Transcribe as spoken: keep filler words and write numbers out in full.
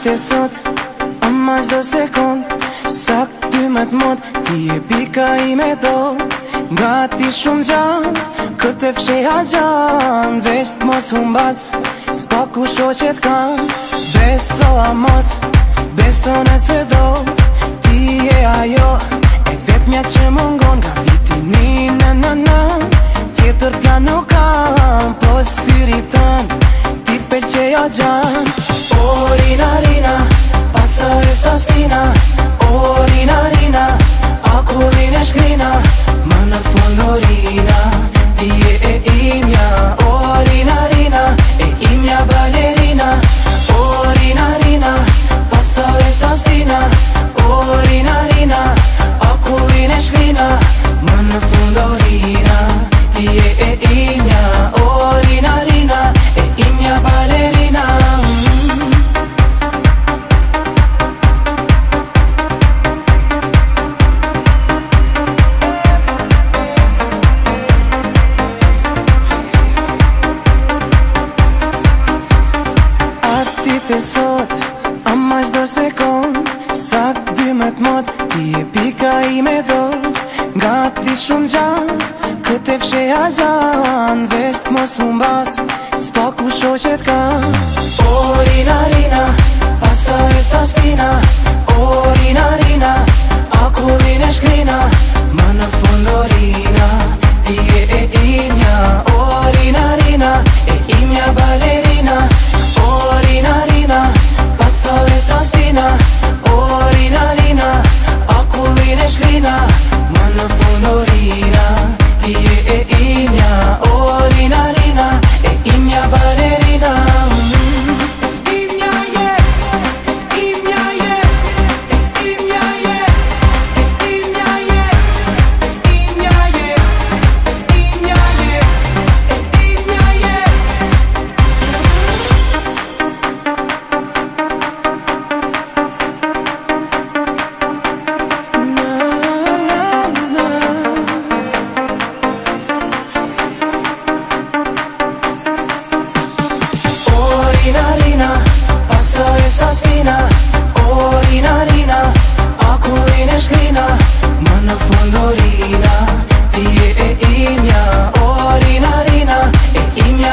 te sot, am aq do sekund, sak ty me t'mod, ti e pika i me do. Gati shumë gjan, këtë fsheha gjan, veç t'mos humbas, s'pa ku shoqet kan. Beso a mos, beso nëse do, ti e ajo, e vetmja që mungon nga viti një në në në. Tjetër plan nuk kam, po syri tën, ti pëlqeja gjan. O rina rina, paso e sostina, o rina rina, akullin e shkrina, më në fundorina, ti e e imja. O rina rina, e imja balerina, o rina rina, paso e sostina, o rina rina, akullin e shkrina, më në fundorina, ti e e imja. O rina rina, e imja balerina. Te sot, am aq do sekund, sak dy me t'mod, ti e pika i me do. Gati shumë gjan, këtë fsheha gjan, veç t'mos humbas, s'pa ku shoqet kan. O rina rina, paso e sostina, o rina rina, akullin e shkrina, më në fundorina, ti e e imja. O rina rina, e imja balerina, o rina rina, paso e sostina, o rina rina, akullin e shkrina, më në fundorina, ti e e imja. O rina rina, e imja balerina. Imja je, imja je, imja je, imja je, imja je, imja je, imja je. Rina rina, paso e sostina, o rina rina, akullin e shkrina, më në fundorina, ti e e imja. O rina rina, e imja